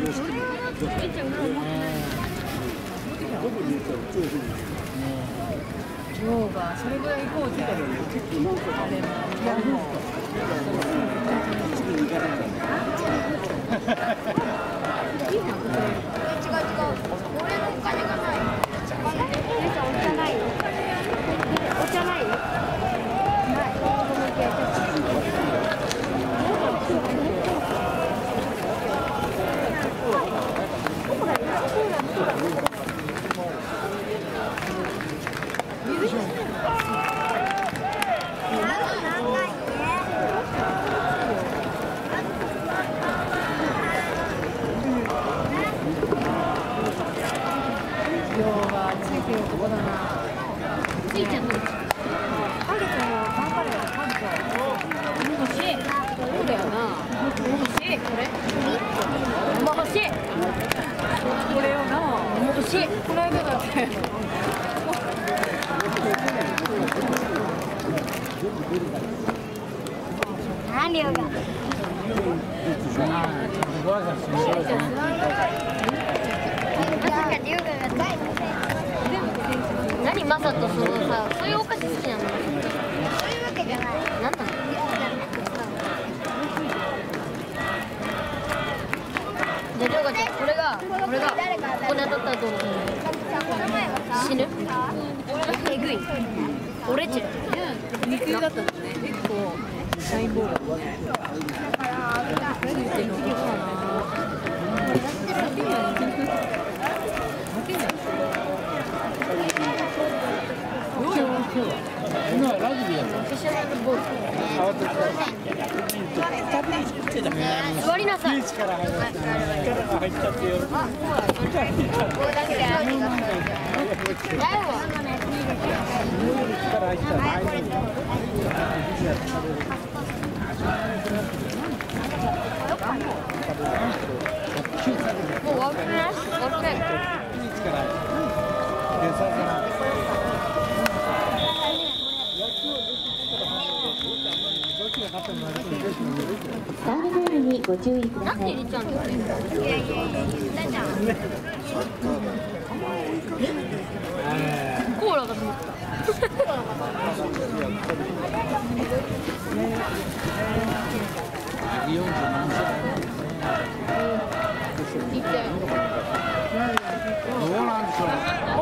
量がそれぐらい行こうじゃん。あれもいやもう。違う違う。俺のお金がない。お茶ない。お茶ない。ない。ついちゃんの。あげちゃんは頑張れよ。あげちゃん。欲しい。そうだよな。欲しい。これ。欲しい。これをな。欲しい。この間だって。 何量が。 何マサとそのさ、そういうお菓子好きなの？ そういうわけじゃない。 何なの？じゃありょうがちゃん、これがここに当たったらどうなる？死ぬ？えぐい。折れちゃう。 肉だったのね。結構細胞が。何言ってんの？ 今はラグビーやった。 座りなさい。 力が入ったってよ。 もう終わるね。終わるね。 サードボールにご注意ください。 なんで入れちゃうんだよ。 いやいやいや、言ったじゃん。 コーラが止まった。 どうなんでしょう。